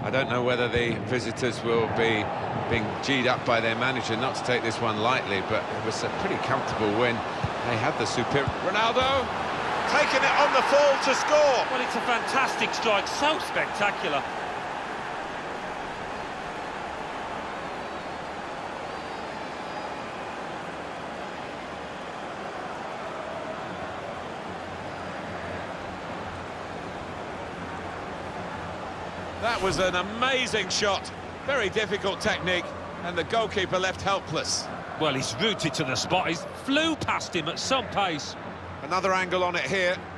I don't know whether the visitors will be being G'd up by their manager not to take this one lightly, but it was a pretty comfortable win. They had the superior... Ronaldo, taking it on the fall to score. Well, it's a fantastic strike, so spectacular. That was an amazing shot. Very difficult technique, and the goalkeeper left helpless. Well, he's rooted to the spot. He's flew past him at some pace. Another angle on it here.